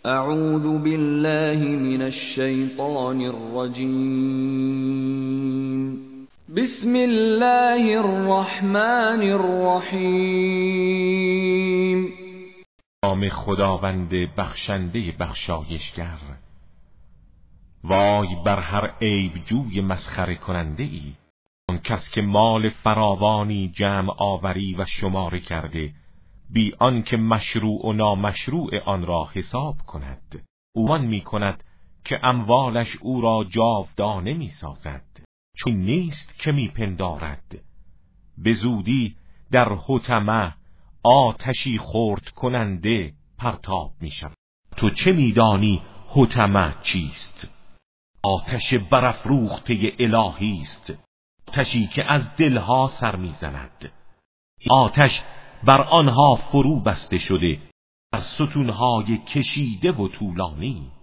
اعوذ بالله من الشیطان الرجیم. بسم الله الرحمن الرحیم. نام خداوند بخشنده بخشایشگر. وای بر هر عیب جوی مسخره کننده ای، اون کس که مال فراوانی جمع آوری و شماره کرده بی آن که مشروع و نامشروع آن را حساب کند. او آن می کند که اموالش او را جاودانه می سازد، چون نیست که می پندارد. به زودی در حطمه آتشی خرد کننده پرتاب می شود. تو چه می دانی حطمه چیست؟ آتش برافروخته الهی است، آتشی که از دلها سر می زند. آتش بر آنها فرو بسته شده، بر ستونهای کشیده و طولانی.